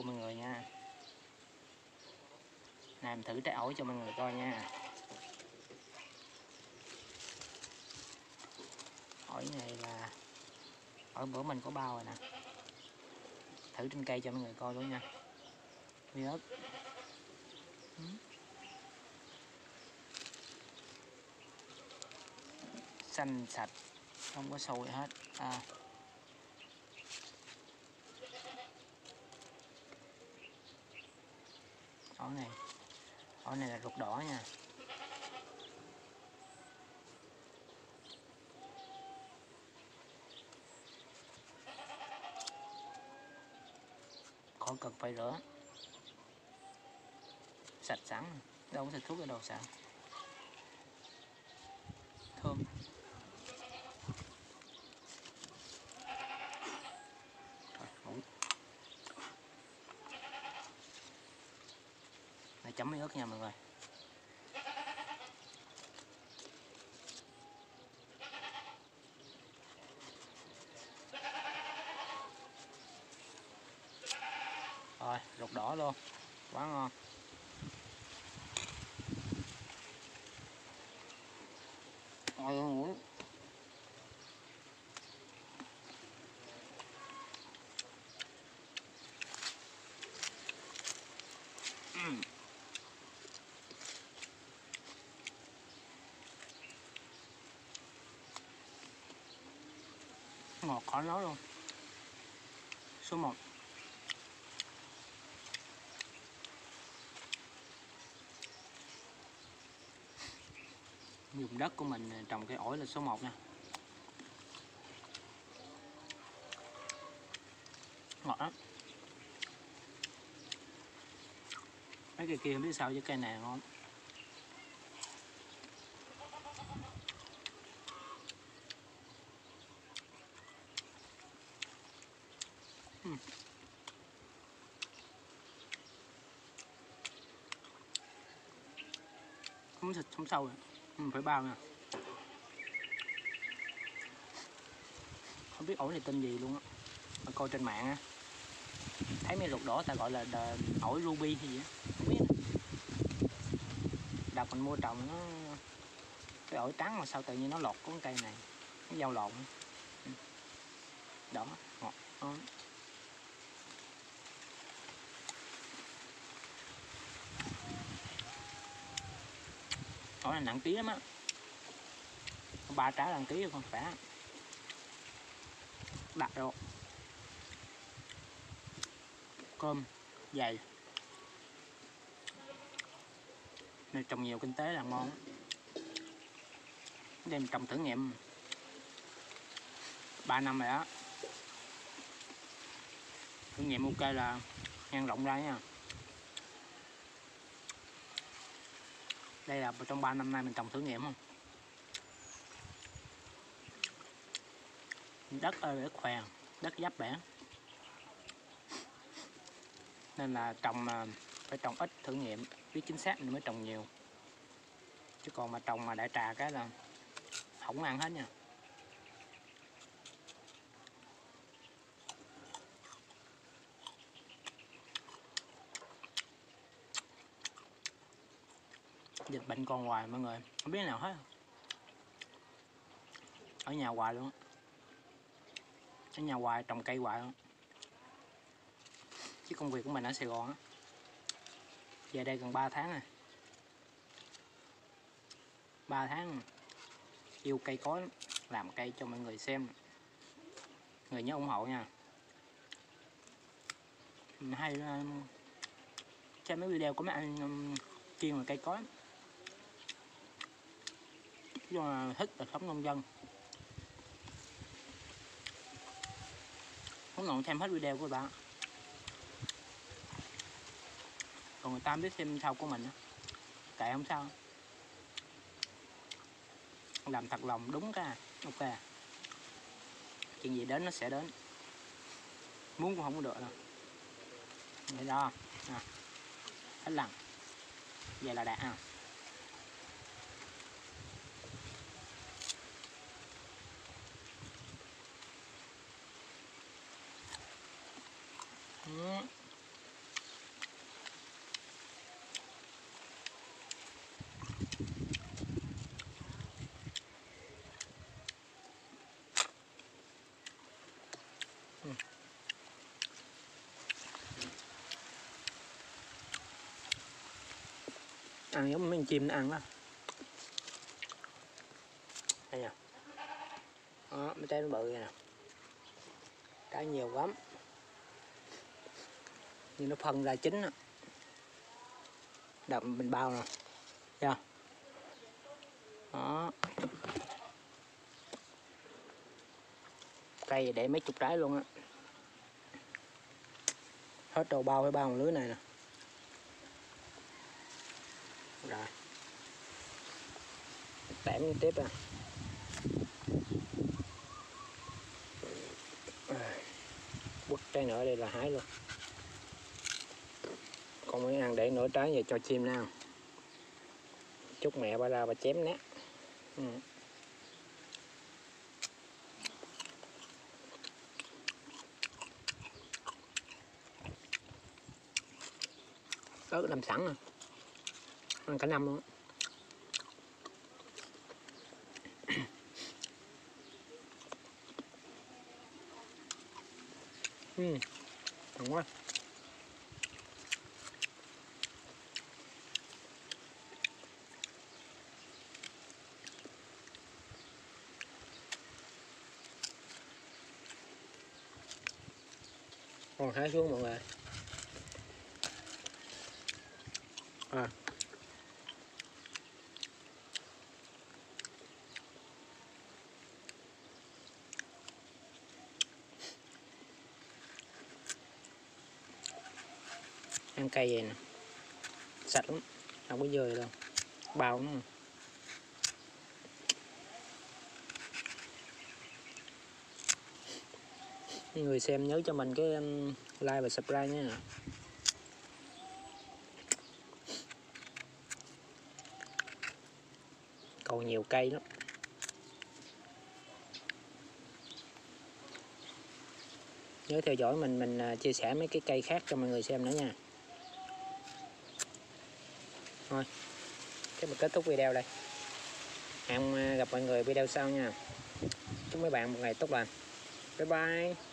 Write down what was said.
vô mọi người nha. Này mình thử trái ổi cho mọi người coi nha. Ổi này là ổi bữa mình có bao rồi nè. Thử trên cây cho mọi người coi luôn nha. Mi ớt. Xanh sạch, không có sâu gì hết. Ổi này là ruột đỏ nha. Khỏi cần phải rửa, sạch sẵn, đâu có xịt thuốc ở đâu sao. Thơm. Này chấm với ớt nha mọi người. Rồi, ruột đỏ luôn, quá ngon. Ôi, ngọt khỏi nói luôn. Số 1. Vùng đất của mình trồng cây ổi là số 1 nha. Ngọt lắm. Mấy cây kia không biết sao với cây này ngon. Không thịt không sâu rồi. Phải bao nha. Không biết ổi này tên gì luôn á. Mà coi trên mạng á, thấy mấy ruột đỏ ta gọi là ổi ruby hay gì á, không biết. Đợt mình mua trồng nó cái ổi trắng mà sao tự nhiên nó lọt con cây này, cái dao lộn. Đỏ ngọt. Ổi này nặng ký lắm á, 3 trái nặng ký con khỏe. Đặt rồi. Cơm dày. Này trồng nhiều kinh tế là ngon. Đem trồng thử nghiệm 3 năm rồi đó. Thử nghiệm ok là nhân rộng ra nha. Đây là trong 3 năm nay mình trồng thử nghiệm không. Đất ơi đất khoèn, đất giáp bẻ. Nên là trồng phải trồng ít thử nghiệm, biết chính xác mình mới trồng nhiều. Chứ còn mà trồng mà đại trà cái là không ăn hết nha. Dịch bệnh còn hoài mọi người, không biết nào hết. Ở nhà hoài luôn. Ở nhà hoài, trồng cây hoài luôn. Chứ công việc của mình ở Sài Gòn á, về đây gần 3 tháng rồi. 3 tháng yêu cây cối lắm. Làm cây cho mọi người xem. Người nhớ ủng hộ nha. Mình hay xem mấy video của mấy anh chuyên về cây cối. Nhưng mà thích là sống nông dân. Không ngọn xem hết video của người ta. Còn người ta biết xem sau của mình. Kệ không sao. Làm thật lòng đúng cái ok. Chuyện gì đến nó sẽ đến. Muốn cũng không có được đâu. Vậy đó. Hết lần. Vậy là đạt ha. Ăn giống mấy con chim nó ăn đó. Đây nè. Đó, mấy trái nó bự nè. Trái nhiều lắm. Nhưng nó phân ra chín á. Đậm mình bao nè. Thấy không? Đó. Cây để mấy chục trái luôn á. Hết đầu bao phải bao một lưới này nè. Rồi. Tẻm tiếp à. Quất trái nữa đây là hái luôn. Còn mới ăn để nửa trái về cho chim nào. Chúc mẹ ba ra bà chém nát. Ớt làm sẵn nè. Ăn cả năm luôn á. Ngon quá. Còn hái xuống mọi người. Ăn cây vậy nè. Sạch lắm. Không có dơi đâu. Bao nó. Người xem nhớ cho mình cái like và subscribe nha. Còn nhiều cây lắm. Nhớ theo dõi mình chia sẻ mấy cái cây khác cho mọi người xem nữa nha. Thôi, cái mình kết thúc video đây. Hẹn gặp mọi người video sau nha. Chúc mấy bạn một ngày tốt lành. Bye bye.